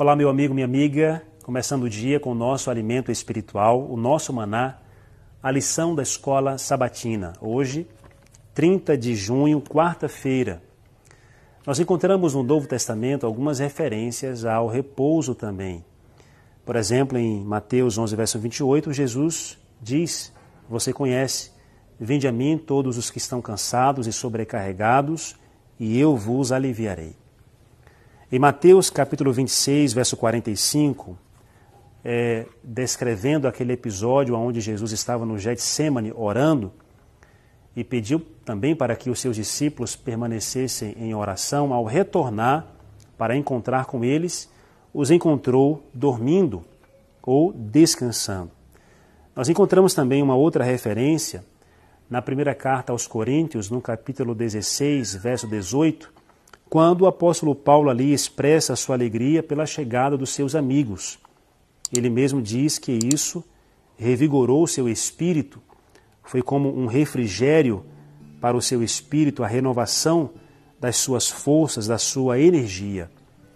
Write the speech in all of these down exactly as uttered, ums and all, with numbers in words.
Olá, meu amigo, minha amiga, começando o dia com o nosso alimento espiritual, o nosso maná, a lição da Escola Sabatina. Hoje, trinta de junho, quarta-feira. Nós encontramos no Novo Testamento algumas referências ao repouso também. Por exemplo, em Mateus onze, verso vinte e oito, Jesus diz, você conhece, vinde a mim todos os que estão cansados e sobrecarregados, e eu vos aliviarei. Em Mateus capítulo vinte e seis, verso quarenta e cinco, é, descrevendo aquele episódio onde Jesus estava no Getsêmani orando e pediu também para que os seus discípulos permanecessem em oração, ao retornar para encontrar com eles, os encontrou dormindo ou descansando. Nós encontramos também uma outra referência na primeira carta aos Coríntios, no capítulo dezesseis, verso dezoito, quando o apóstolo Paulo ali expressa a sua alegria pela chegada dos seus amigos. Ele mesmo diz que isso revigorou o seu espírito, foi como um refrigério para o seu espírito, a renovação das suas forças, da sua energia.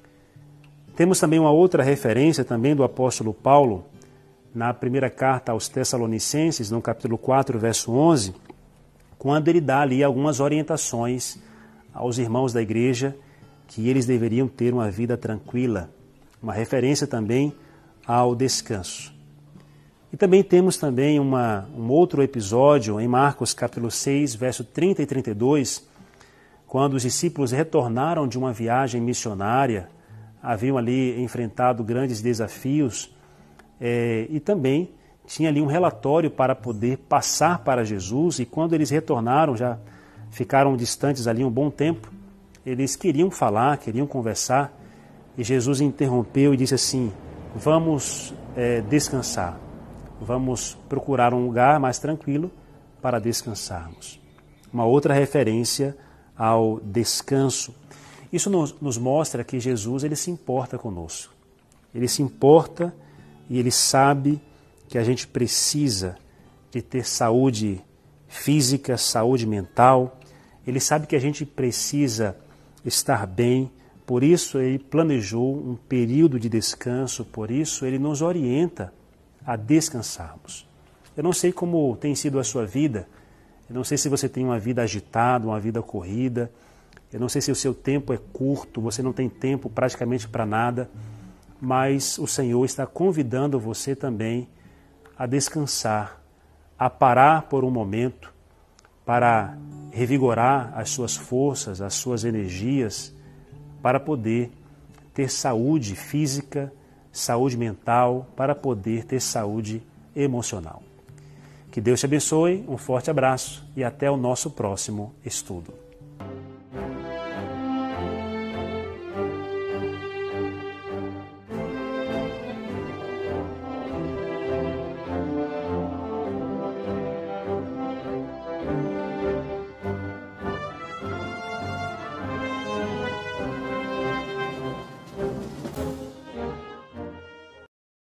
Temos também uma outra referência também do apóstolo Paulo, na primeira carta aos Tessalonicenses, no capítulo quatro, verso onze, quando ele dá ali algumas orientações aos irmãos da igreja que eles deveriam ter uma vida tranquila, uma referência também ao descanso. E também temos também uma, um outro episódio em Marcos capítulo seis, verso trinta e trinta e dois, quando os discípulos retornaram de uma viagem missionária, haviam ali enfrentado grandes desafios é, e também tinha ali um relatório para poder passar para Jesus, e quando eles retornaram, já ficaram distantes ali um bom tempo, eles queriam falar, queriam conversar, e Jesus interrompeu e disse assim, vamos é, descansar, vamos procurar um lugar mais tranquilo para descansarmos. Uma outra referência ao descanso. Isso nos, nos mostra que Jesus ele se importa conosco. Ele se importa e ele sabe que a gente precisa de ter saúde física, saúde mental. Ele sabe que a gente precisa estar bem, por isso ele planejou um período de descanso, por isso ele nos orienta a descansarmos. Eu não sei como tem sido a sua vida, eu não sei se você tem uma vida agitada, uma vida corrida, eu não sei se o seu tempo é curto, você não tem tempo praticamente para nada, mas o Senhor está convidando você também a descansar, a parar por um momento para revigorar as suas forças, as suas energias, para poder ter saúde física, saúde mental, para poder ter saúde emocional. Que Deus te abençoe, um forte abraço e até o nosso próximo estudo.